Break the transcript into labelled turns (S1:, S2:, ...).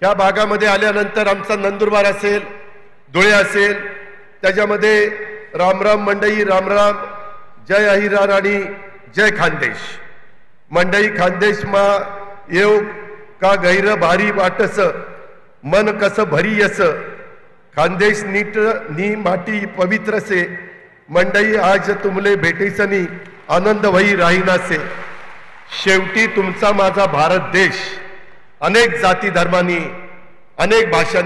S1: ह्या भागामध्ये आल्यानंतर आमचा नंदुरबार असेल, धुळे असेल, त्याच्यामध्ये रामराम मंडई, रामराम, जय अहिराण आणि जय खानदेश मंडई. खानदेश मा येऊ का गैर भारी वाटस, मन कस भरी यस, खानदेश नीट नी माटी पवित्र से, मंडई आज तुमले भेटीसनी आनंद वही राहीनासे. शेवटी तुमचा माझा भारत देश अनेक जाती धर्मांनी, अनेक भाषांनी